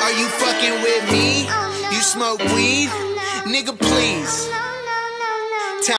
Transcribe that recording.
Are you fucking with me? You smoke weed? Nigga, please.